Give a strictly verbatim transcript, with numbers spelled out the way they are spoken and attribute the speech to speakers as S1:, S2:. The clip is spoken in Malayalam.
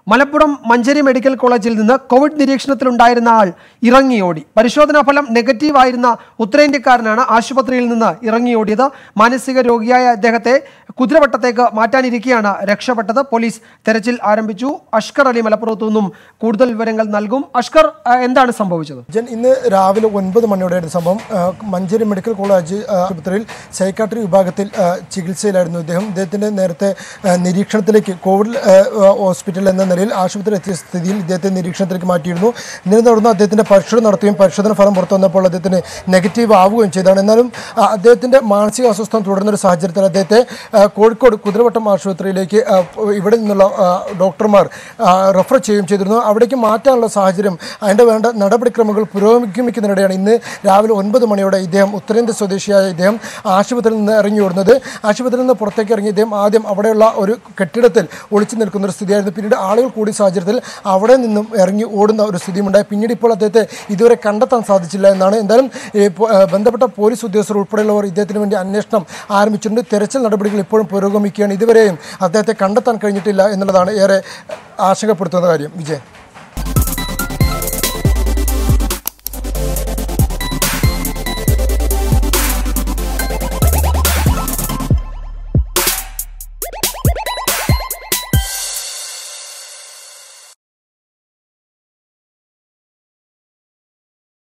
S1: മലപ്പുറം മഞ്ചേരി മെഡിക്കൽ കോളേജിൽ നിന്ന് കോവിഡ് നിരീക്ഷണത്തിലുണ്ടായിരുന്ന ആൾ ഇറങ്ങിയോടി. പരിശോധനാ ഫലം നെഗറ്റീവായിരുന്ന ഉത്തരേന്ത്യക്കാരനാണ് ആശുപത്രിയിൽ നിന്ന് ഇറങ്ങിയോടിയത്. മാനസിക രോഗിയായ അദ്ദേഹത്തെ കുതിരവട്ടത്തേക്ക് മാറ്റാനിരിക്കെയാണ് രക്ഷപ്പെട്ടത്. പോലീസ് തെരച്ചിൽ ആരംഭിച്ചു. അഷ്കർ അലി മലപ്പുറത്തു നിന്നും കൂടുതൽ വിവരങ്ങൾ നൽകും. അഷ്കർ, എന്താണ് സംഭവിച്ചത്?
S2: ഇന്ന് രാവിലെ ഒൻപത് മണിയോടെയായിരുന്നു സംഭവം. മഞ്ചേരി മെഡിക്കൽ കോളേജ് ആശുപത്രിയിൽ സൈക്കാട്രി വിഭാഗത്തിൽ ചികിത്സയിലായിരുന്നു ഇദ്ദേഹം. ഇദ്ദേഹത്തിന്റെ നേരത്തെ നിരീക്ഷണത്തിലേക്ക് കോവിഡ് ഹോസ്പിറ്റൽ എന്ന നിലയിൽ ആശുപത്രി എത്തിയ സ്ഥിതിയിൽ ഇദ്ദേഹത്തെ നിരീക്ഷണത്തിലേക്ക് മാറ്റിയിരുന്നു. ഇതിനെ തുടർന്ന് അദ്ദേഹത്തിന്റെ പരിശോധന നടത്തുകയും പരിശോധന ഫലം പുറത്തു വന്നപ്പോൾ അദ്ദേഹത്തിന് നെഗറ്റീവ് ആവുകയും ചെയ്തതാണ്. എന്നാലും അദ്ദേഹത്തിന്റെ മാനസിക അസ്വസ്ഥത തുടരുന്ന ഒരു സാഹചര്യത്തിൽ അദ്ദേഹത്തെ കോഴിക്കോട് കുതിരവട്ടം ആശുപത്രിയിലേക്ക് ഇവിടെ നിന്നുള്ള ഡോക്ടർമാർ റെഫർ ചെയ്യുകയും ചെയ്തിരുന്നു. അവിടേക്ക് മാറ്റാനുള്ള സാഹചര്യം അതിൻ്റെ വേണ്ട നടപടിക്രമങ്ങൾ പുരോഗമിക്കുന്നതിനിടെയാണ് ഇന്ന് രാവിലെ ഒൻപത് മണിയോടെ ഇദ്ദേഹം ഉത്തരേന്ത്യ സ്വദേശിയായ ഇദ്ദേഹം ആശുപത്രിയിൽ നിന്ന് ഇറങ്ങി ഓടുന്നത്. ആശുപത്രിയിൽ നിന്ന് പുറത്തേക്ക് ഇറങ്ങി ഇദ്ദേഹം ആദ്യം അവിടെയുള്ള ഒരു കെട്ടിടത്തിൽ ഒളിച്ചു നിൽക്കുന്ന ഒരു സ്ഥിതിയായിരുന്നു. പിന്നീട് ആളുകൾ കൂടിയ സാഹചര്യത്തിൽ അവിടെ നിന്നും ഇറങ്ങി ഓടുന്ന ഒരു സ്ഥിതിയുണ്ടായി. പിന്നീട് ഇപ്പോൾ അദ്ദേഹത്തെ ഇതുവരെ കണ്ടെത്താൻ സാധിച്ചില്ല എന്നാണ്. എന്തായാലും ബന്ധപ്പെട്ട പോലീസ് ഉദ്യോഗസ്ഥർ ഉൾപ്പെടെയുള്ളവർ ഇദ്ദേഹത്തിന് വേണ്ടി അന്വേഷണം ആരംഭിച്ചിട്ടുണ്ട്. തെരച്ചിൽ നടപടികൾ ഇപ്പോഴും പുരോഗമിക്കുകയാണ്. ഇതുവരെയും അദ്ദേഹത്തെ കണ്ടെത്താൻ കഴിഞ്ഞിട്ടില്ല എന്നുള്ളതാണ് ഏറെ ആശങ്കപ്പെടുത്തുന്ന കാര്യം. വിജയ്.